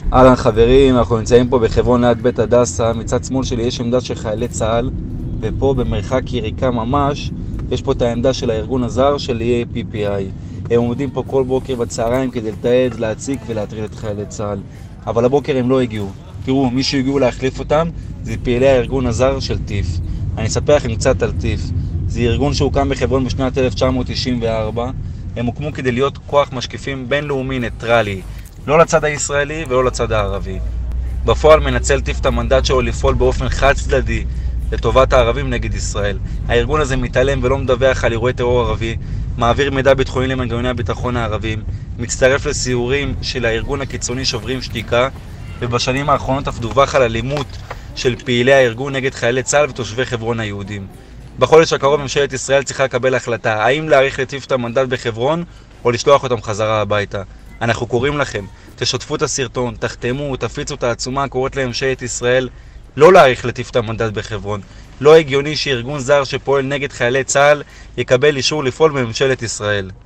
אהלן חברים, אנחנו נמצאים פה בחברון ליד בית הדסה. מצד שמאל שלי יש עמדה של חיילי צה"ל, ופה במרחק יריקה ממש יש פה את העמדה של הארגון הזר של EAPPI. הם עומדים פה כל בוקר בצהריים כדי לתעד, להציק ולהטריד את חיילי צה"ל, אבל הבוקר הם לא הגיעו. תראו, מי שהגיעו להחליף אותם זה פעילי הארגון הזר של טיף. אני אספר לכם קצת על טיף. זה ארגון שהוקם בחברון בשנת 1994. הם הוקמו כדי להיות כוח משקיפים בינלאומי ניטרלי, לא לצד הישראלי ולא לצד הערבי. בפועל מנצל טיף את המנדט שלו לפעול באופן חד צדדי לטובת הערבים נגד ישראל. הארגון הזה מתעלם ולא מדווח על אירועי טרור ערבי, מעביר מידע ביטחוני למנגנוני הביטחון הערבים, מצטרף לסיורים של הארגון הקיצוני שוברים שתיקה, ובשנים האחרונות אף דווח על אלימות של פעילי הארגון נגד חיילי צה"ל ותושבי חברון היהודים. בחודש הקרוב ממשלת ישראל צריכה לקבל החלטה האם להאריך לטיף את המנדט בחברון או לשלוח אותם חזרה הביתה. אנחנו קוראים לכם, תשתפו את הסרטון, תחתמו, תפיצו את העצומה הקוראת לממשלת ישראל לא להאריך לטיף את המנדט בחברון. לא הגיוני שארגון זר שפועל נגד חיילי צה"ל יקבל אישור לפעול בממשלת ישראל.